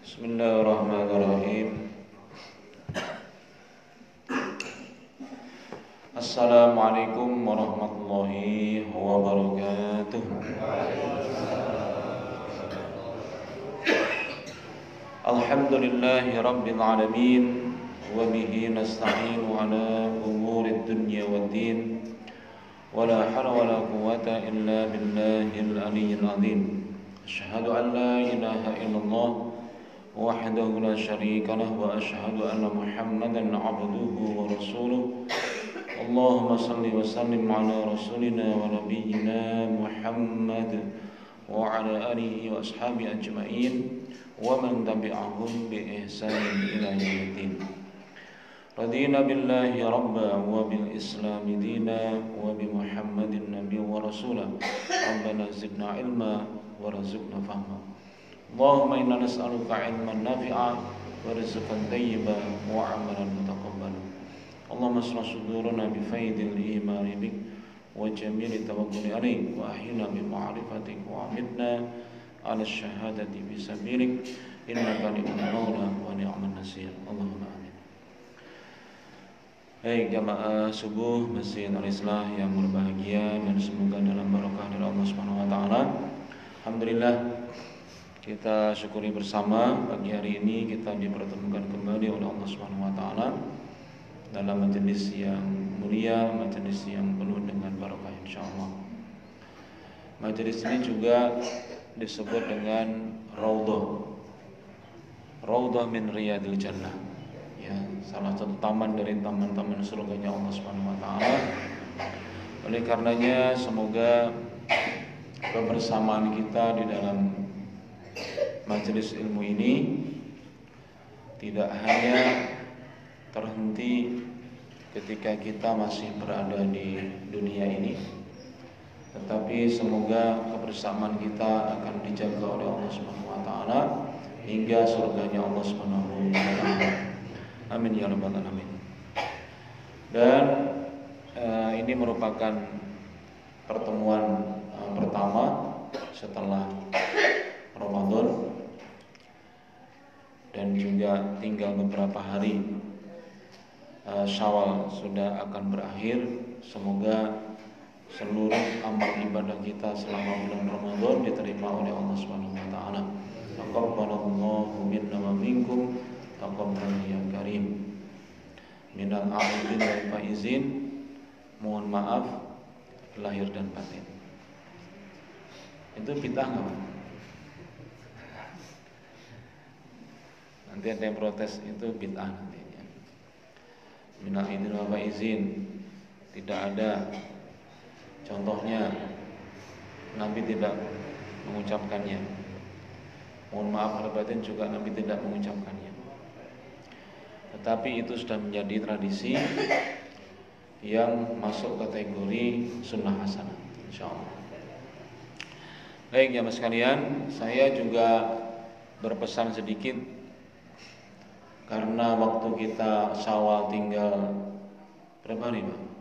Bismillahirrahmanirrahim. Assalamualaikum warahmatullahi wabarakatuh. Alhamdulillahi rabbil alamin. Wa bihi nasta'inu ala umurid dunya waddin. Wa la hawla wa la quwwata illa billahil aliyyil azim. Asyhadu an la ilaha illallah wahdahu la syarika lah wa asyhadu anna Muhammadan abduhu wa rasuluh. Allahumma salli wa sallim ala rasulina wa nabiyyina Muhammad wa ala alihi wa ashabihi ajma'in wa man tabi'ahum bi ihsanin ila yaumiddin. Radina billahi rabba wa bil islami dina wa bi Muhammadin nabiyyan wa rasulah. Rabbana zidna ilma warzuqna fahma. Allahumma inna nas'aluka ilman nafi'a wa rizqan thayyiban wa 'amalan mutaqabbalan. Allahumma ashrah sudurana bi faydil iman bik wa jamil tawakkul alayk wa ahyina bi ma'rifatik wa amitna 'ala syahadati bi sabilik innaka ni'mal maula wa ni'man nasir. Allahumma amin. Baik jamaah subuh Masjid Al-Islah yang berbahagia dan semoga dalam barokah dari Allah Subhanahu wa taala. Alhamdulillah, kita syukuri bersama pagi hari ini kita dipertemukan kembali oleh Allah Subhanahu wa taala dalam majelis yang mulia, majelis yang penuh dengan barokah insyaallah. Majelis ini juga disebut dengan Raudhah min Riyadil Jannah. Ya, salah satu taman dari taman-taman surganya Allah Subhanahu wa taala. Oleh karenanya semoga kebersamaan kita di dalam majelis ilmu ini tidak hanya terhenti ketika kita masih berada di dunia ini, tetapi semoga kebersamaan kita akan dijaga oleh Allah Subhanahu wa taala hingga surganya Allah Subhanahu wa taala. Amin ya rabbal alamin. Dan ini merupakan pertemuan pertama setelah Ramadan dan juga tinggal beberapa hari Syawal sudah akan berakhir. Semoga seluruh amal ibadah kita selama bulan Ramadan diterima oleh Allah Subhanahu wa taala. Taqabbalallahu minna wa minkum taqabbal ya karim. Minal a'idin wal faizin. Mohon maaf lahir dan batin. Itu bid'ah enggak, Pak? Nanti ada yang protes itu bid'ah nantinya. Minal aidin wa faizin tidak ada contohnya, Nabi tidak mengucapkannya. Mohon maaf lahir batin juga Nabi tidak mengucapkannya. Tetapi itu sudah menjadi tradisi yang masuk kategori sunnah hasanah insyaallah. Baik jamaah sekalian, saya juga berpesan sedikit karena waktu kita Syawal tinggal berapa hari, Pak?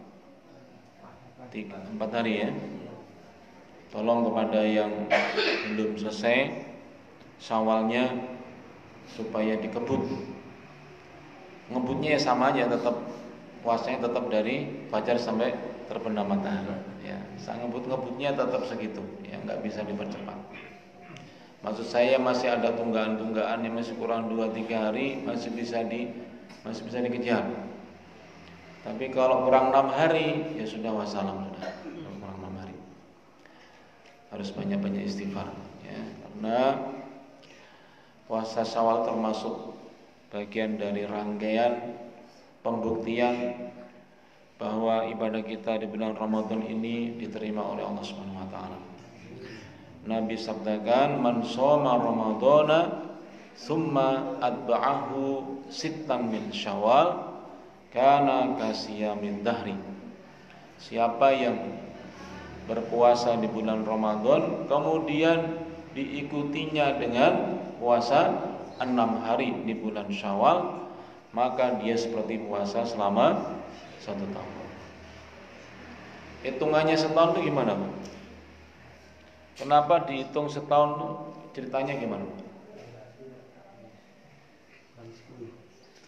4 hari ya. Tolong kepada yang belum selesai Syawalnya supaya dikebut. Ngebutnya ya sama aja, tetap puasanya tetap dari fajar sampai terbenam matahari. Ya, ngebutnya tetap segitu, ya nggak bisa dipercepat. Maksud saya masih ada tunggaan-tunggaan yang masih kurang 2-3 hari masih bisa dikejar. Tapi kalau kurang 6 hari ya sudah wassalam sudah. Kurang 6 hari. Harus banyak-banyak istighfar ya, karena puasa Syawal termasuk bagian dari rangkaian pembuktian bahwa ibadah kita di bulan Ramadan ini diterima oleh Allah Subhanahu wa taala. Nabi sabdakan, "Man shoma Ramadhana tsumma atba'ahu sittan min Syawal kana kasiyamid dahri." Siapa yang berpuasa di bulan Ramadan kemudian diikutinya dengan puasa 6 hari di bulan Syawal, maka dia seperti puasa selama 1 tahun. Hitungannya setahun itu gimana, Pak? Kenapa dihitung setahun? Ceritanya gimana?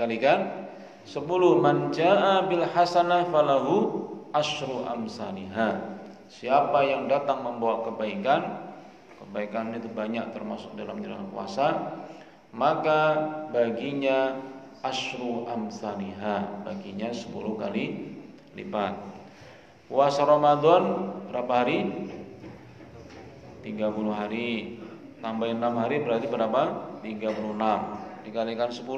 Kalikan 10. Man jaa bil hasanah falahu asyru amsalihha. Siapa yang datang membawa kebaikan, kebaikan itu banyak termasuk dalam jalan puasa, maka baginya asyru amsalihha, baginya 10 kali lipat. Puasa Ramadan berapa hari? 30 hari. Tambahin 6 hari berarti berapa? 36. Dikalikan 10,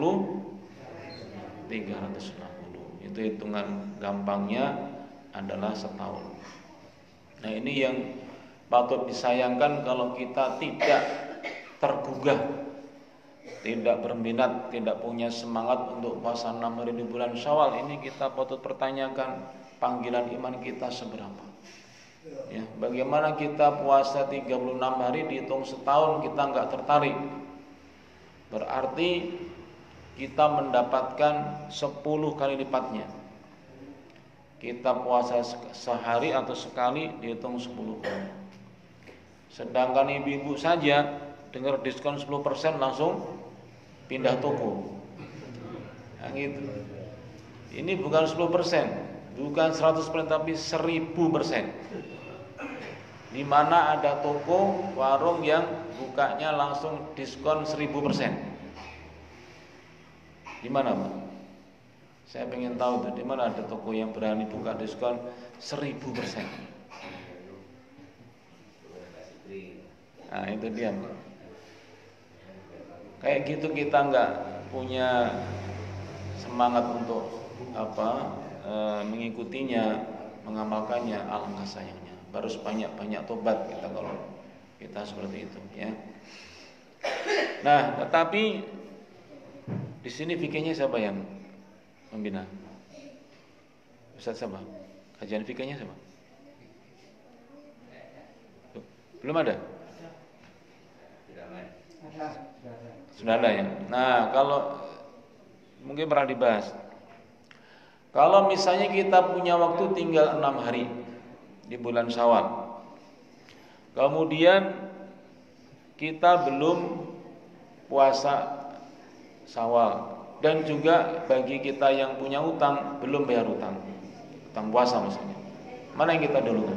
360. Itu hitungan gampangnya adalah setahun. Nah, ini yang patut disayangkan kalau kita tidak tergugah, tidak berminat, tidak punya semangat untuk puasa 6 hari di bulan Syawal. Ini kita patut pertanyakan panggilan iman kita seberapa. Ya, bagaimana kita puasa 36 hari dihitung setahun kita nggak tertarik, berarti kita mendapatkan 10 kali lipatnya. Kita puasa sehari atau sekali dihitung 10 kali. Sedangkan ibu-ibu saja dengar diskon 10% langsung pindah toko. Nah, gitu. Ini bukan 10%, bukan 100%, tapi 1000%. Di mana ada toko, warung yang bukanya langsung diskon 1000%. Di mana, Pak? Saya pengen tahu tuh, di mana ada toko yang berani buka diskon 1000%. Nah, itu dia. Kayak gitu kita nggak punya semangat untuk mengikutinya, mengamalkannya, alangkah sayangnya. Harus banyak-banyak tobat kita kalau kita seperti itu, ya. Nah, tetapi di sini fikihnya siapa yang membina? Ustaz siapa? Kajian fikihnya siapa? Belum ada? Sudah ada ya. Nah, kalau mungkin pernah dibahas. Kalau misalnya kita punya waktu tinggal 6 hari di bulan Syawal, kemudian kita belum puasa Syawal, dan juga bagi kita yang punya utang belum bayar utang puasa maksudnya, mana yang kita dulukan?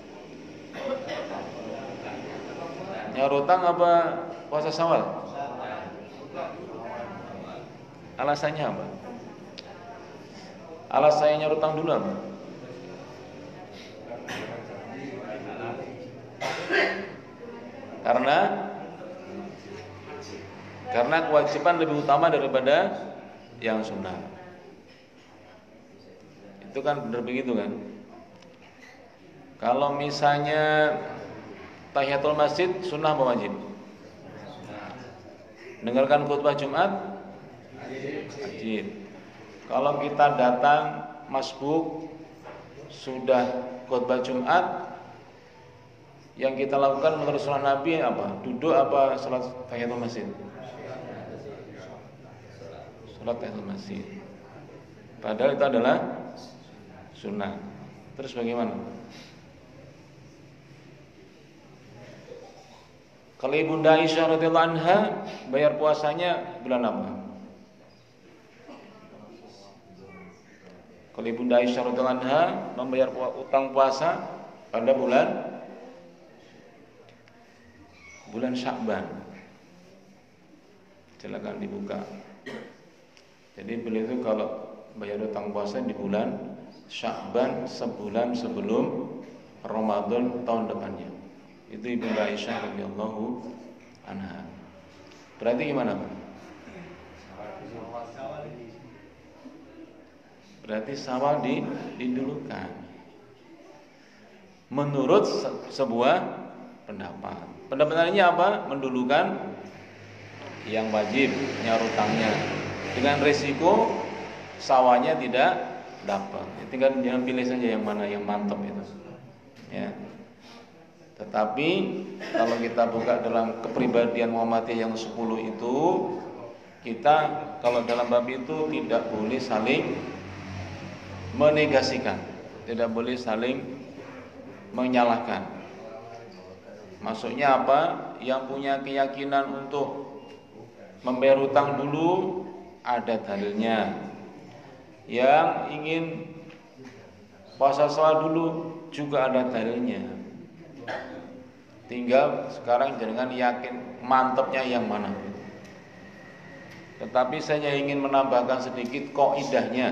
Nyaur utang apa puasa Syawal? Alasannya apa? Alasannya nyaur utang dulu apa? Karena kewajiban lebih utama daripada yang sunnah. Itu kan benar begitu kan? Kalau misalnya tahiyatul masjid sunnah apa wajib? Dengarkan khutbah Jumat wajib. Kalau kita datang masbuk sudah khutbah Jumat, yang kita lakukan menurut sunnah Nabi apa? Duduk apa salat tahiyatul masjid? Salat tahiyatul masjid. Padahal itu adalah sunnah. Terus bagaimana? Kalau Ibunda Aisyah radhiyallahu anha bayar puasanya bulan apa? Kalau Ibunda Aisyah radhiyallahu anha membayar utang puasa pada bulan Sya'ban. Silakan dibuka. Jadi beliau itu kalau bayar utang puasa di bulan Sya'ban, sebulan sebelum Ramadan tahun depannya. Itu Ibunda Aisyah radhiyallahu anha. Berarti gimana, Pak? Berarti Syawal didulukan menurut sebuah pendapat. Pendapat lainnya apa? Mendulukan yang wajib, nyaur utangnya, dengan resiko sawahnya tidak dapat. Tinggal jangan pilih saja yang mana yang mantap itu, ya. Tetapi kalau kita buka dalam kepribadian Muhammadiyah yang 10 itu, kita kalau dalam bab itu tidak boleh saling menegasikan, tidak boleh saling menyalahkan. Maksudnya apa? Yang punya keyakinan untuk membayar utang dulu ada dalilnya. Yang ingin puasa sholat dulu juga ada dalilnya. Tinggal sekarang jangan yakin mantapnya yang mana. Tetapi saya ingin menambahkan sedikit kaidahnya.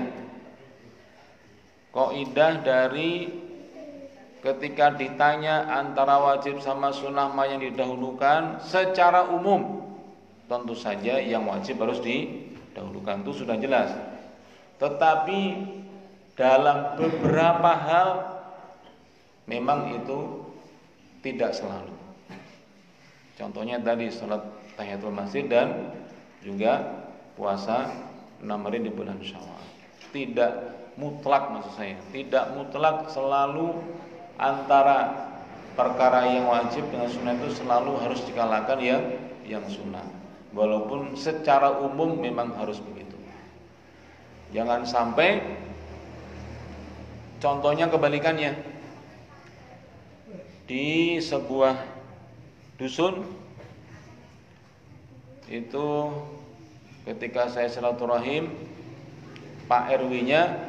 Kaidah dari ketika ditanya antara wajib sama sunnah mana yang didahulukan, secara umum tentu saja yang wajib harus didahulukan, itu sudah jelas. Tetapi dalam beberapa hal memang itu tidak selalu. Contohnya tadi salat tahiyatul masjid dan juga puasa 6 hari di bulan Syawal. Tidak mutlak, maksud saya, tidak mutlak selalu antara perkara yang wajib dengan sunnah itu selalu harus dikalahkan yang sunnah. Walaupun secara umum memang harus begitu. Jangan sampai contohnya kebalikannya. Di sebuah dusun itu ketika saya silaturahim, Pak RW-nya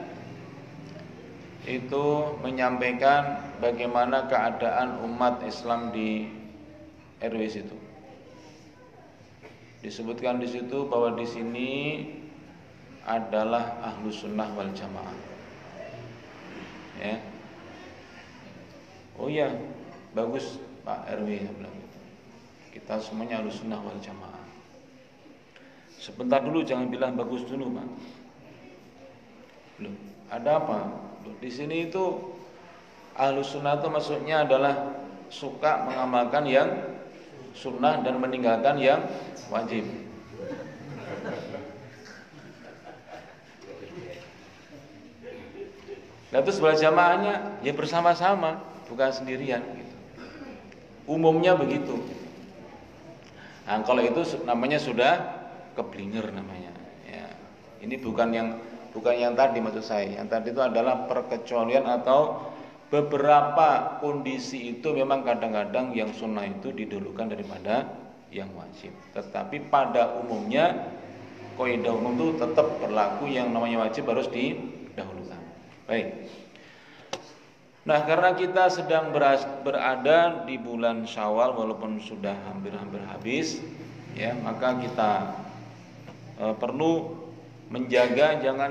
itu menyampaikan bagaimana keadaan umat Islam di RW situ. Disebutkan di situ bahwa di sini adalah ahlus sunnah wal jamaah. Ya. Oh iya, bagus Pak RW bilang gitu. Kita semuanya ahlus sunnah wal jamaah. Sebentar dulu, jangan bilang bagus dulu, Pak. Loh, ada apa? Loh, di sini itu ahlus sunnah itu maksudnya adalah suka mengamalkan yang sunnah dan meninggalkan yang wajib. Nah, itu sebelah jamaahnya ya bersama-sama, bukan sendirian gitu. Umumnya begitu. Nah, kalau itu namanya sudah keblinger namanya. Ya. Ini bukan yang tadi maksud saya. Yang tadi itu adalah perkecualian atau beberapa kondisi itu memang kadang-kadang yang sunnah itu didahulukan daripada yang wajib. Tetapi pada umumnya kaidah umum itu tetap berlaku, yang namanya wajib harus didahulukan. Baik. Nah, karena kita sedang berada di bulan Syawal walaupun sudah hampir-hampir habis, ya, maka kita perlu menjaga jangan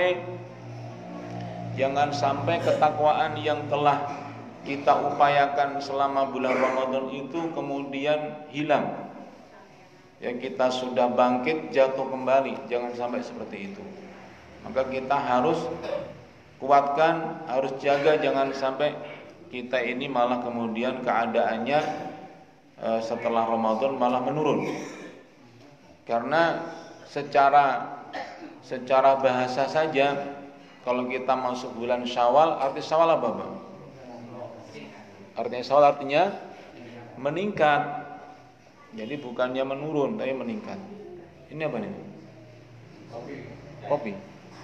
sampai ketakwaan yang telah kita upayakan selama bulan Ramadan itu kemudian hilang. Yang kita sudah bangkit jatuh kembali, jangan sampai seperti itu. Maka kita harus kuatkan, harus jaga jangan sampai kita ini malah kemudian keadaannya setelah Ramadan malah menurun. Karena secara bahasa saja kalau kita masuk bulan Syawal, arti Syawal apa, Bang? Artinya Syawal artinya meningkat. Jadi bukannya menurun, tapi meningkat. Ini apa nih? Kopi.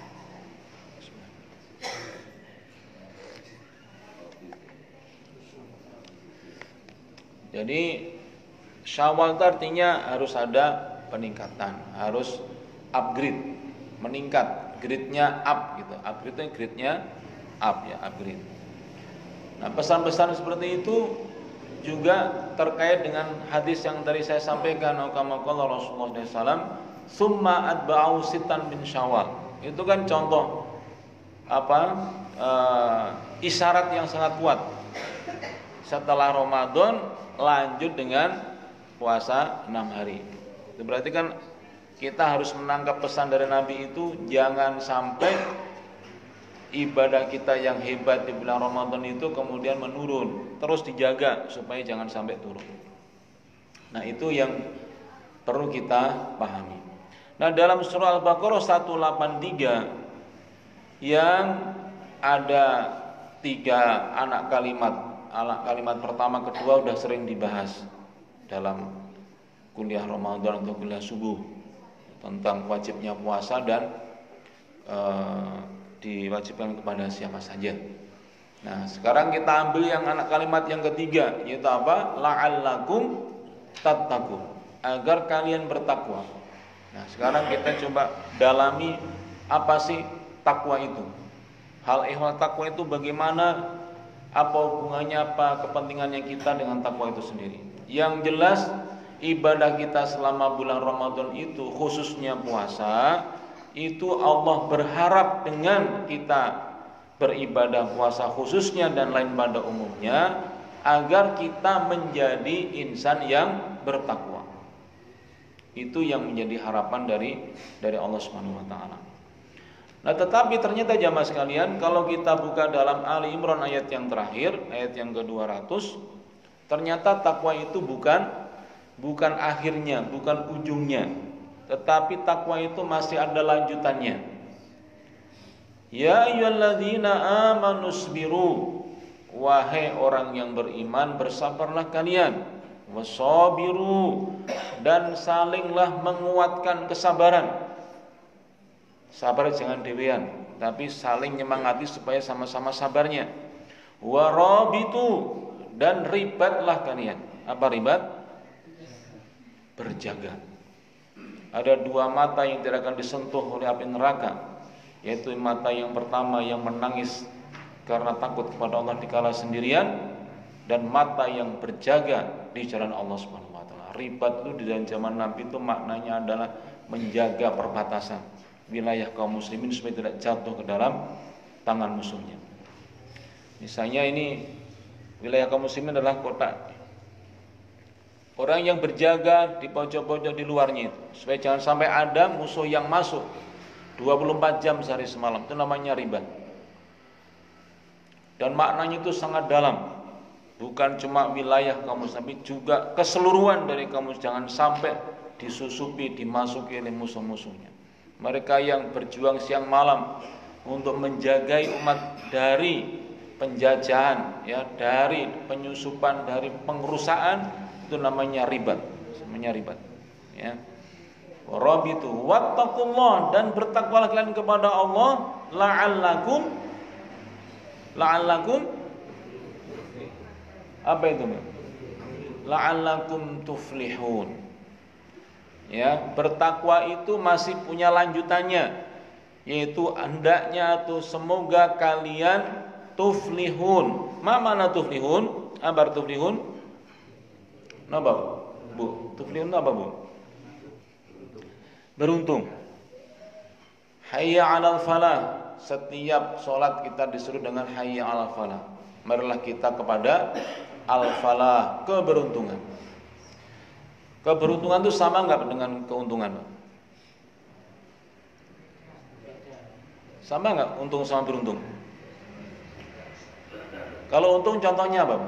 Jadi Syawal itu artinya harus ada peningkatan, harus upgrade, meningkat, grade-nya up gitu. Upgrade itu grade-nya up ya, upgrade. Nah, pesan-pesan seperti itu juga terkait dengan hadis yang tadi saya sampaikan, kama qala Rasulullah SAW, summa atba'u sittan min Syawal. Itu kan contoh isyarat yang sangat kuat. Setelah Ramadan lanjut dengan puasa 6 hari. Itu berarti kan kita harus menangkap pesan dari Nabi itu, jangan sampai ibadah kita yang hebat di bulan Ramadan itu kemudian menurun, terus dijaga supaya jangan sampai turun. Nah, itu yang perlu kita pahami. Nah, dalam surah Al-Baqarah 183 yang ada 3 anak kalimat. Anak kalimat pertama, kedua sudah sering dibahas dalam kuliah Ramadan atau kuliah subuh tentang wajibnya puasa dan diwajibkan kepada siapa saja. Nah, sekarang kita ambil yang anak kalimat yang ketiga, yaitu apa? La'allakum tattaqun, agar kalian bertakwa. Nah, sekarang kita coba dalami apa sih takwa itu. Hal ehwal takwa itu bagaimana, apa hubungannya, apa kepentingannya kita dengan takwa itu sendiri. Yang jelas ibadah kita selama bulan Ramadan itu, khususnya puasa, itu Allah berharap dengan kita beribadah puasa khususnya dan lain pada umumnya, agar kita menjadi insan yang bertakwa. Itu yang menjadi harapan dari Allah Subhanahu wa taala. Nah, tetapi ternyata jamaah sekalian, kalau kita buka dalam Ali Imran ayat yang terakhir, ayat yang ke-200, ternyata takwa itu bukan akhirnya, bukan ujungnya, tetapi takwa itu masih ada lanjutannya. Ya ayyuhalladzina amanu sabiru, wahai orang yang beriman, bersabarlah kalian. Wasabiru, dan salinglah menguatkan kesabaran. Sabar jangan dewean, tapi saling nyemangati supaya sama-sama sabarnya. Warabitu, dan ribatlah kalian. Apa ribat? Berjaga. Ada dua mata yang tidak akan disentuh oleh api neraka, yaitu mata yang pertama yang menangis karena takut kepada Allah dikala sendirian, dan mata yang berjaga di jalan Allah Subhanahu wa taala. Ribat itu di dalam zaman Nabi itu maknanya adalah menjaga perbatasan wilayah kaum muslimin supaya tidak jatuh ke dalam tangan musuhnya. Misalnya ini wilayah kaum muslimin adalah kota. Orang yang berjaga di pojok-pojok di luarnya itu supaya jangan sampai ada musuh yang masuk 24 jam sehari semalam, itu namanya ribat. Dan maknanya itu sangat dalam. Bukan cuma wilayah kaum muslimin, tapi juga keseluruhan dari kaum muslimin, jangan sampai disusupi, dimasuki oleh musuh-musuhnya. Mereka yang berjuang siang malam untuk menjagai umat dari penjajahan, ya, dari penyusupan, dari pengerusakan, itu namanya ribat, ya. Warabitu wattaqullah, dan bertakwalah kalian kepada Allah, la'allakum apa itu? La'allakum tuflihun. Ya, bertakwa itu masih punya lanjutannya, yaitu hendaknya atau semoga kalian tuflihun. Ma mana tuflihun? Apa tuflihun? Napa, Bu? Tuflihun apa, Bu? Beruntung. Hayya 'alal falah. Setiap sholat kita disuruh dengan hayya 'alal falah. Marilah kita kepada al-falah, keberuntungan. Keberuntungan itu sama enggak dengan keuntungan? Sama enggak untung sama beruntung? Kalau untung contohnya apa?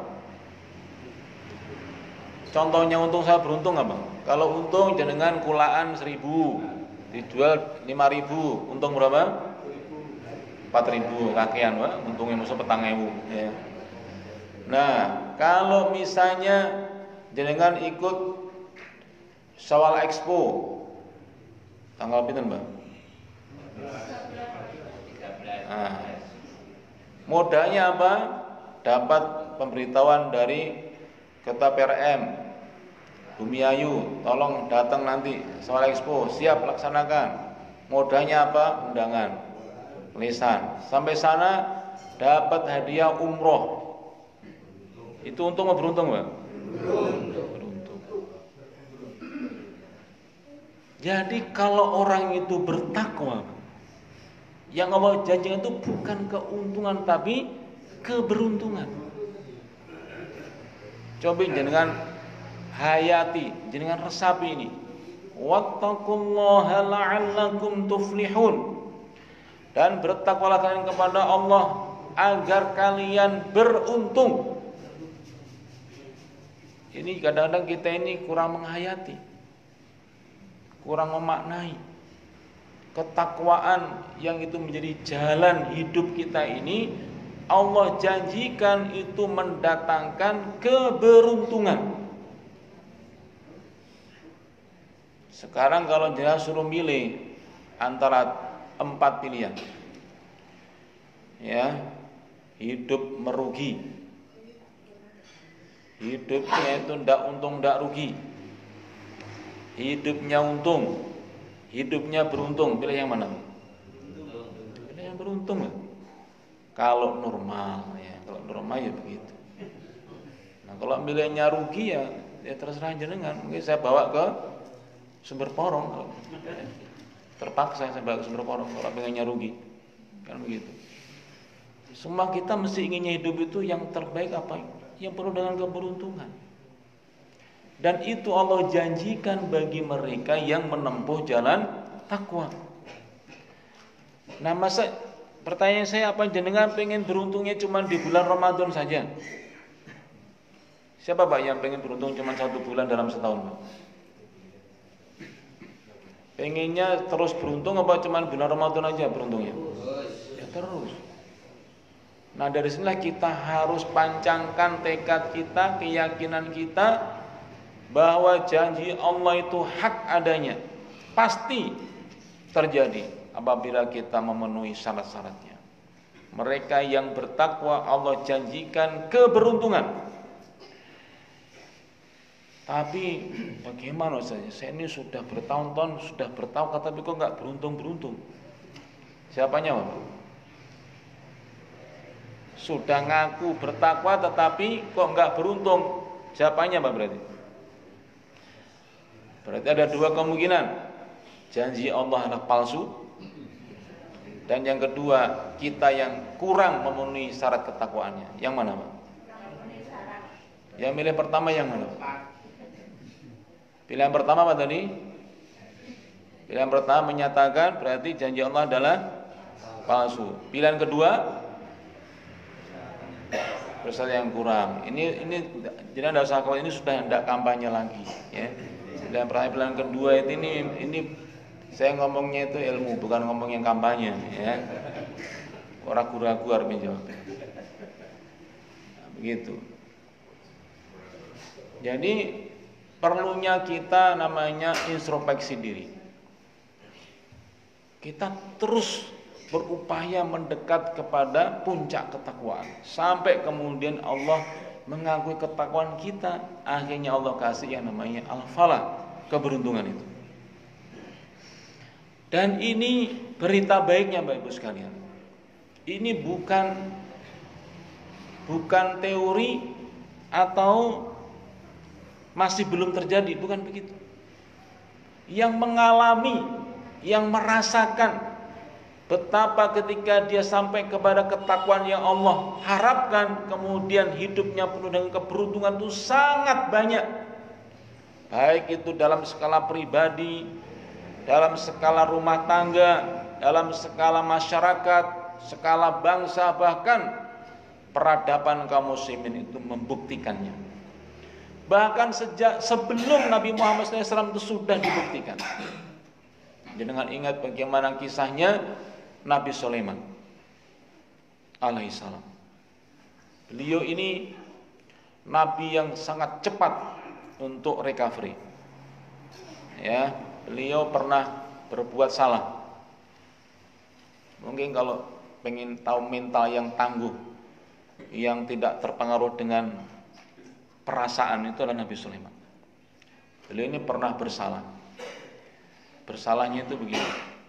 Contohnya untung sama beruntung apa? Kalau untung jenengan kulaan 1000, dijual 5000, untung berapa? 4000, kakean, Pak. Untungnya musuh 4000, ya. Nah, kalau misalnya jenengan ikut Syawal Expo tanggal pinten, Mbak? Nah, modalnya apa? Dapat pemberitahuan dari Ketua PRM Bumi Ayu, tolong datang nanti Syawal Expo, siap laksanakan. Modalnya apa? Undangan, lisan. Sampai sana dapat hadiah umroh. Itu untung atau beruntung, Mbak? Beruntung. Jadi kalau orang itu bertakwa, yang Allah janjikan itu bukan keuntungan tapi keberuntungan. Coba jenengan hayati, jenengan resapi ini. Wattaqullaha la'allakum tuflihun. Dan bertakwalah kalian kepada Allah agar kalian beruntung. Ini kadang-kadang kita ini kurang menghayati, kurang memaknai ketakwaan yang itu menjadi jalan hidup kita ini. Allah janjikan itu mendatangkan keberuntungan. Sekarang kalau jenengan suruh milih antara 4 pilihan, ya, hidup merugi, hidupnya itu ndak untung ndak rugi, hidupnya untung, hidupnya beruntung, pilih yang mana? Pilih yang beruntung ya. Kalau normal ya begitu. Nah kalau milihnya rugi ya terserah jenengan. Mungkin saya bawa ke Sumber Porong, terpaksa saya bawa ke Sumber Porong kalau pengennya rugi, kan begitu. Semua kita mesti inginnya hidup itu yang terbaik apa? Yang penuh dengan keberuntungan. Dan itu Allah janjikan bagi mereka yang menempuh jalan takwa. Nah, pertanyaan saya, apa jenengan pengen beruntungnya cuma di bulan Ramadan saja? Siapa Pak yang pengen beruntung cuma 1 bulan dalam setahun, Pak? Pengennya terus beruntung apa cuma bulan Ramadan aja beruntungnya? Ya terus. Nah dari sinilah kita harus pancangkan tekad kita, keyakinan kita bahwa janji Allah itu hak adanya, pasti terjadi apabila kita memenuhi syarat-syaratnya. Mereka yang bertakwa Allah janjikan keberuntungan. Tapi bagaimana saja? Saya ini sudah bertahun-tahun, sudah bertahun, tapi kok nggak beruntung-beruntung? Siapanya, Bapak? Sudah ngaku bertakwa, tetapi kok nggak beruntung? Siapanya, Pak berarti? Berarti ada 2 kemungkinan. Janji Allah adalah palsu. Dan yang kedua, kita yang kurang memenuhi syarat ketakwaannya. Yang mana, Pak? Yang milih pertama yang mana, Pak? Pilihan pertama apa tadi? Pilihan pertama menyatakan berarti janji Allah adalah palsu. Pilihan kedua bersyarat yang kurang. Ini jadi tidak usah khawatir, ini sudah tidak kampanye lagi, ya. Pilihan kedua itu ini saya ngomongnya itu ilmu, bukan ngomong yang kampanye, ya. Orang ragu-ragu harus menjawab. Nah, begitu. Jadi perlunya kita namanya introspeksi diri. Kita terus berupaya mendekat kepada puncak ketakwaan sampai kemudian Allah mengakui ketakwaan kita, akhirnya Allah kasih yang namanya al-falah, keberuntungan itu. Dan ini berita baiknya Bapak Ibu sekalian. Ini bukan teori atau masih belum terjadi, bukan begitu. Yang mengalami, yang merasakan betapa ketika dia sampai kepada ketakwaan yang Allah harapkan, kemudian hidupnya penuh dengan keberuntungan itu sangat banyak. Baik itu dalam skala pribadi, dalam skala rumah tangga, dalam skala masyarakat, skala bangsa, bahkan peradaban kaum muslimin itu membuktikannya. Bahkan sejak sebelum Nabi Muhammad SAW itu sudah dibuktikan. Jangan ingat bagaimana kisahnya Nabi Sulaiman alaihissalam. Beliau ini Nabi yang sangat cepat untuk recovery. Ya, beliau pernah berbuat salah. Mungkin kalau pengen tahu mental yang tangguh, yang tidak terpengaruh dengan perasaan, itu adalah Nabi Sulaiman. Beliau ini pernah bersalah. Bersalahnya itu begini.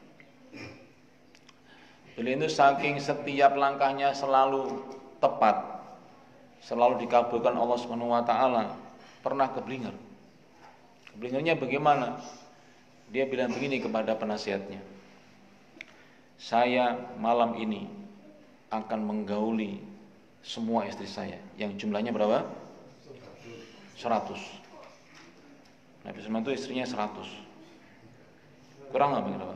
Beliau itu saking setiap langkahnya selalu tepat, selalu dikabulkan Allah Subhanahu wa taala, pernah keblinger. Keblingernya bagaimana? Dia bilang begini kepada penasihatnya. Saya malam ini akan menggauli semua istri saya. Yang jumlahnya berapa? 100. Nabi Sulaiman itu istrinya 100. Kurang nggak berapa?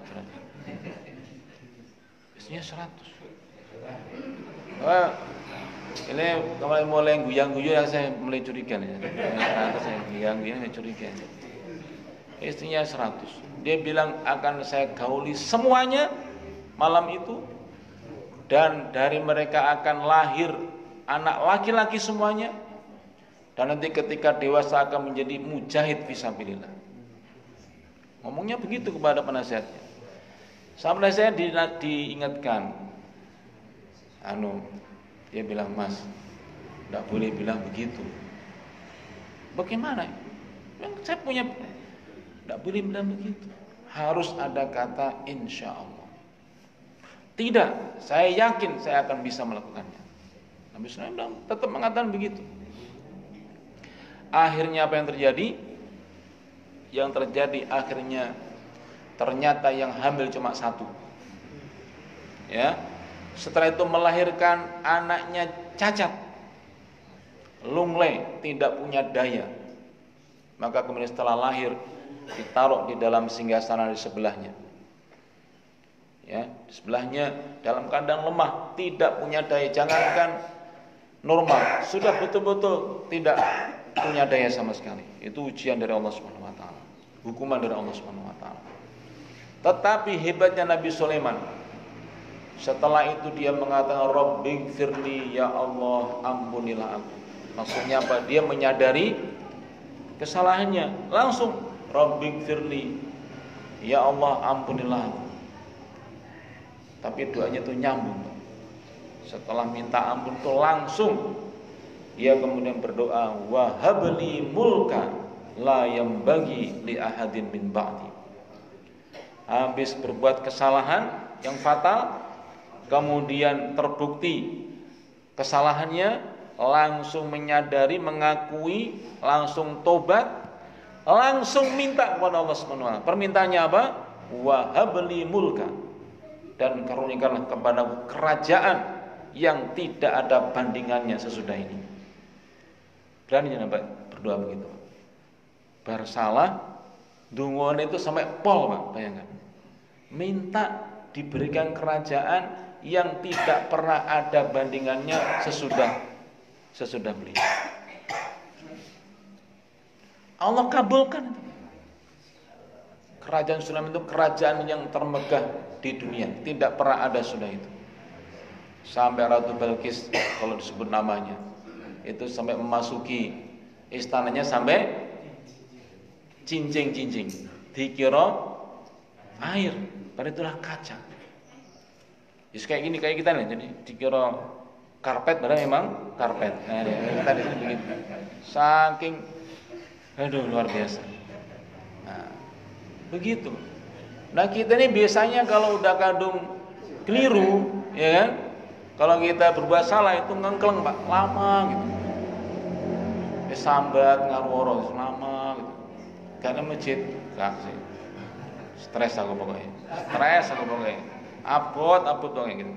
Istrinya 100. Ini kemarin mulai guyang-guyu yang saya mulai curiga nih. 100 saya guyang-guyang saya curiga. Istrinya 100. Dia bilang akan saya gauli semuanya malam itu, dan dari mereka akan lahir anak laki-laki semuanya. Dan nanti ketika dewasa akan menjadi mujahid fisabilillah. Ngomongnya begitu kepada penasihatnya. Sampai saya diingatkan. Dia bilang, Mas, tidak boleh bilang begitu. Bagaimana? Saya punya, tidak boleh bilang begitu. harus ada kata insya Allah. Tidak, saya yakin saya akan bisa melakukannya. Nabi SAW tetap mengatakan begitu. Akhirnya apa yang terjadi? Yang terjadi akhirnya ternyata yang hamil cuma satu. Ya, setelah itu melahirkan anaknya cacat, lunglai, tidak punya daya. Maka kemudian setelah lahir ditaruh di dalam singgasana di sebelahnya. Ya, di sebelahnya dalam keadaan lemah, tidak punya daya. Jangankan normal, sudah betul-betul tidak punya daya sama sekali. Itu ujian dari Allah Subhanahu wa taala. Hukuman dari Allah Subhanahu wa taala. Tetapi hebatnya Nabi Sulaiman, setelah itu dia mengatakan Rabbighfirli, ya Allah ampunilah aku. Maksudnya apa? Dia menyadari kesalahannya, langsung Rabbighfirli, ya Allah ampunilah aku. Tapi doanya itu nyambung. Setelah minta ampun itu langsung dia kemudian berdoa, wa habli mulka la yambagi li ahadin min ba'di. Habis berbuat kesalahan yang fatal, kemudian terbukti kesalahannya, langsung menyadari, mengakui, langsung tobat, langsung minta kepada Allah Subhanahu wa taala. Permintaannya apa? Wa habli mulka, dan karunikanlah kepadaku kerajaan yang tidak ada bandingannya sesudah ini. Berani Pak berdoa begitu. Bersalah, dunguan itu sampai pol Pak, bayangkan. Minta diberikan kerajaan yang tidak pernah ada bandingannya sesudah beliau. Allah kabulkan. Kerajaan Sulaiman itu kerajaan yang termegah di dunia, tidak pernah ada sudah itu. Sampai Ratu Balqis kalau disebut namanya, itu sampai memasuki istananya sampai cincing-cincing, dikira air, padahal itulah kaca. Jadi kayak gini, kayak kita nih, jadi dikira karpet, padahal memang karpet. Nah, tadi itu begitu. Saking, aduh luar biasa. Nah, begitu. Nah kita ini biasanya kalau udah kadung keliru, ya kan? Kalau kita berbuat salah itu ngengkleng Pak, lama gitu. Sambat ngarworo lama gitu. Karena masjid kasih. Stres aku pokoknya. Abot dong gitu.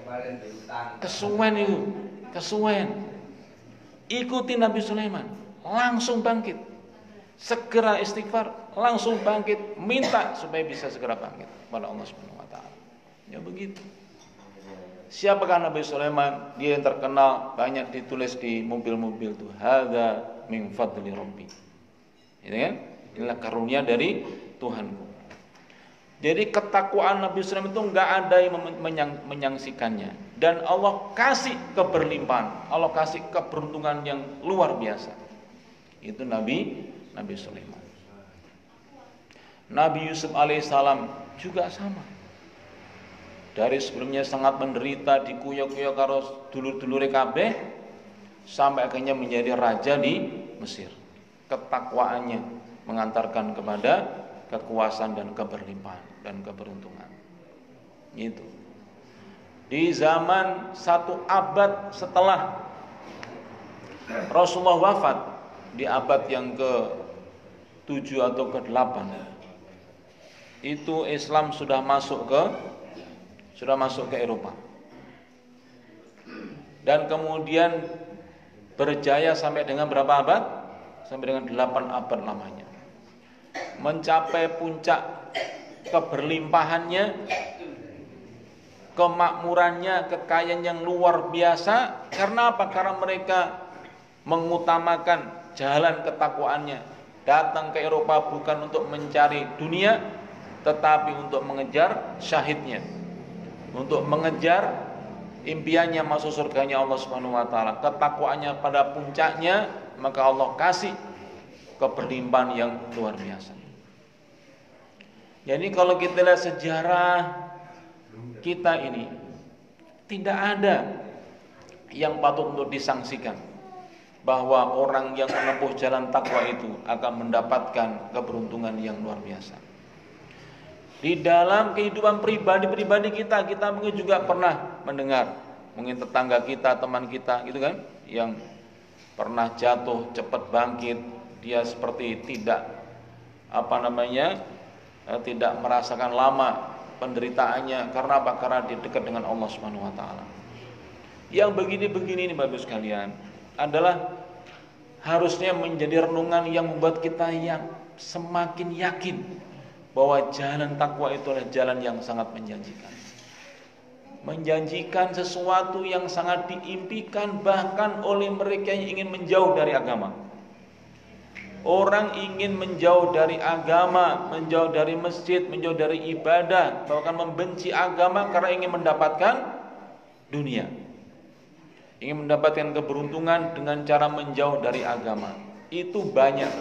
Kesuwen. Ikuti Nabi Sulaiman, langsung bangkit. Segera istighfar, langsung bangkit, minta supaya bisa segera bangkit kepada Allah Subhanahu wa taala. Ya begitu. Siapakah Nabi Sulaiman? Dia yang terkenal, banyak ditulis di mobil-mobil itu. Hadza min fadli rabbi. Ini kan? Inilah karunia dari Tuhanku. Jadi ketakwaan Nabi Sulaiman itu enggak ada yang menyangsikannya. Dan Allah kasih keberlimpahan, Allah kasih keberuntungan yang luar biasa. Itu Nabi Sulaiman. Nabi Yusuf alaihissalam juga sama. Dari sebelumnya sangat menderita, dikuyok-kuyok karo dulur-dulure kabeh, sampai akhirnya menjadi raja di Mesir. Ketakwaannya mengantarkan kepada kekuasaan dan keberlimpahan dan keberuntungan. Itu. Di zaman 1 abad setelah Rasulullah wafat, di abad yang ke-7 atau ke-8, itu Islam sudah masuk ke Eropa. Dan kemudian berjaya sampai dengan berapa abad? Sampai dengan 8 abad lamanya. Mencapai puncak keberlimpahannya, kemakmurannya, kekayaan yang luar biasa. Karena apa? Karena mereka mengutamakan jalan ketakwaannya. Datang ke Eropa bukan untuk mencari dunia, tetapi untuk mengejar syahidnya, untuk mengejar impiannya masuk surganya Allah Subhanahu wa taala. Ketakwaannya pada puncaknya, maka Allah kasih keberlimpahan yang luar biasa. Jadi kalau kita lihat sejarah kita ini, tidak ada yang patut untuk disangsikan bahwa orang yang menempuh jalan takwa itu akan mendapatkan keberuntungan yang luar biasa. Di dalam kehidupan pribadi kita mungkin juga pernah mendengar, mungkin tetangga kita, teman kita gitu kan, yang pernah jatuh cepat bangkit, dia seperti tidak tidak merasakan lama penderitaannya. Karena apa? Karena dia dekat dengan Allah Subhanahu wa taala. Yang begini-begini ini Bapak sekalian adalah harusnya menjadi renungan yang membuat kita yang semakin yakin bahwa jalan takwa itu adalah jalan yang sangat menjanjikan. Menjanjikan sesuatu yang sangat diimpikan bahkan oleh mereka yang ingin menjauh dari agama. Orang ingin menjauh dari agama, menjauh dari masjid, menjauh dari ibadah, bahkan membenci agama karena ingin mendapatkan dunia. Ingin mendapatkan keberuntungan dengan cara menjauh dari agama. Itu banyak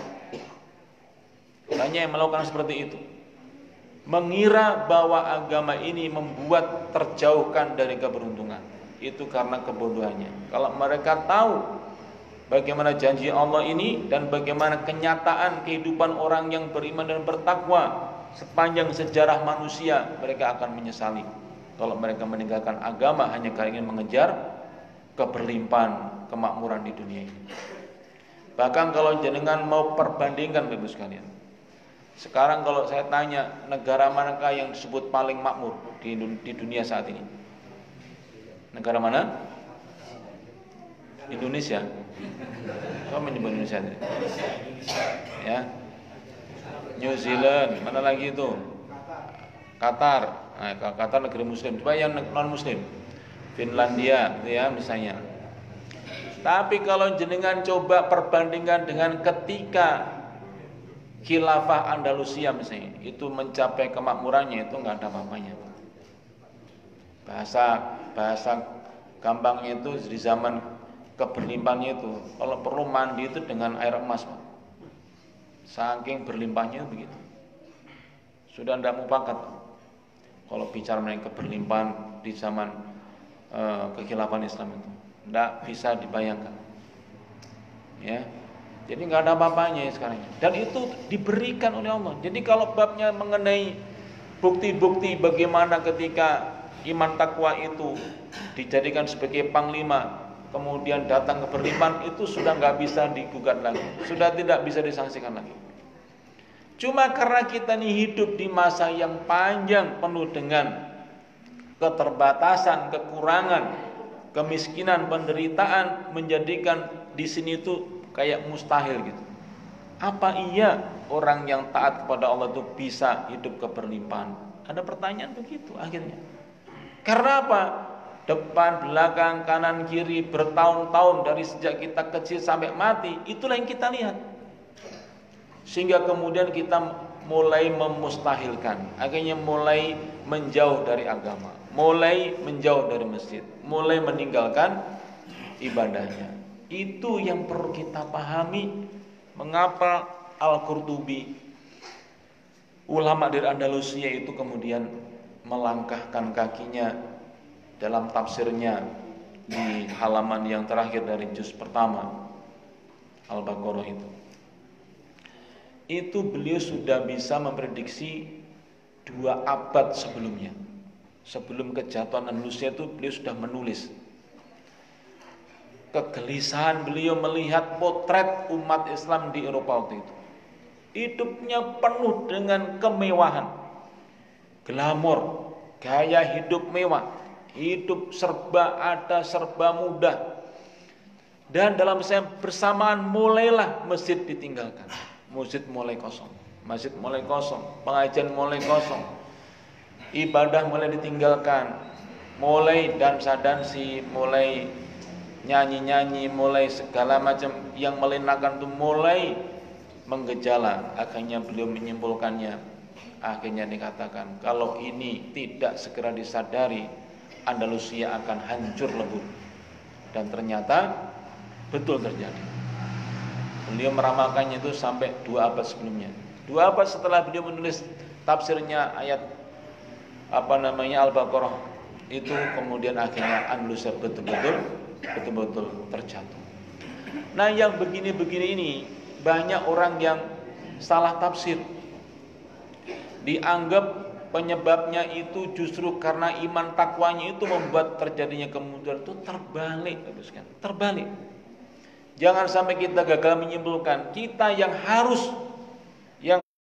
yang melakukan seperti itu. Mengira bahwa agama ini membuat terjauhkan dari keberuntungan. Itu karena kebodohannya. Kalau mereka tahu bagaimana janji Allah ini dan bagaimana kenyataan kehidupan orang yang beriman dan bertakwa sepanjang sejarah manusia, mereka akan menyesali kalau mereka meninggalkan agama hanya karena ingin mengejar keberlimpahan, kemakmuran di dunia ini. Bahkan kalau jenengan mau perbandingkan Bapak sekalian, sekarang kalau saya tanya, negara manakah yang disebut paling makmur di dunia saat ini? Negara mana? Indonesia. Siapa menyebut Indonesia tadi? Ya. New Zealand, mana lagi itu? Qatar. Nah, Qatar negeri muslim. Coba yang non muslim. Finlandia, ya misalnya. Tapi kalau jenengan coba perbandingkan dengan ketika Khilafah Andalusia misalnya, itu mencapai kemakmurannya, itu nggak ada apa-apanya. Bahasa gampangnya itu di zaman keberlimpahannya itu, kalau perlu mandi itu dengan air emas, Pak. Saking berlimpahnya begitu. Sudah tidak mufakat kalau bicara mengenai keberlimpahan di zaman kekhilafan Islam itu, tidak bisa dibayangkan. Ya. Jadi nggak ada apa-apanya sekarang. Dan itu diberikan oleh Allah. Jadi kalau babnya mengenai bukti-bukti bagaimana ketika iman takwa itu dijadikan sebagai panglima, kemudian datang keberlimpahan, itu sudah nggak bisa digugat lagi, sudah tidak bisa disangsikan lagi. Cuma karena kita ini hidup di masa yang panjang penuh dengan keterbatasan, kekurangan, kemiskinan, penderitaan, menjadikan di sini itu kayak mustahil gitu. Apa iya orang yang taat kepada Allah itu bisa hidup keberlimpahan? Ada pertanyaan begitu akhirnya. Karena apa? Depan, belakang, kanan, kiri, bertahun-tahun dari sejak kita kecil sampai mati, itulah yang kita lihat. Sehingga kemudian kita mulai memustahilkan, akhirnya mulai menjauh dari agama, mulai menjauh dari masjid, mulai meninggalkan ibadahnya. Itu yang perlu kita pahami. Mengapa Al-Qurtubi, ulama dari Andalusia itu kemudian melangkahkan kakinya dalam tafsirnya di halaman yang terakhir dari juz pertama Al-Baqarah itu beliau sudah bisa memprediksi 2 abad sebelumnya. Sebelum kejatuhan Andalusia itu beliau sudah menulis. Kegelisahan beliau melihat potret umat Islam di Eropa waktu itu. Hidupnya penuh dengan kemewahan, glamor, gaya hidup mewah, hidup serba ada, serba mudah. Dan dalam bersamaan mulailah masjid ditinggalkan. Masjid mulai kosong, pengajian mulai kosong, ibadah mulai ditinggalkan, mulai dansa-dansi, mulai nyanyi-nyanyi, mulai segala macam yang melenakan itu mulai menggejala. Akhirnya beliau menyimpulkannya, akhirnya dikatakan kalau ini tidak segera disadari, Andalusia akan hancur lebur. Dan ternyata betul terjadi. Beliau meramalkannya itu sampai 2 abad sebelumnya. 2 abad setelah beliau menulis tafsirnya ayat Al-Baqarah itu, kemudian akhirnya Andalusia betul-betul terjatuh. Nah, yang begini-begini ini banyak orang yang salah tafsir. Dianggap penyebabnya itu justru karena iman takwanya itu membuat terjadinya kemunduran, itu terbalik, terbalik. Jangan sampai kita gagal menyimpulkan. Kita yang harus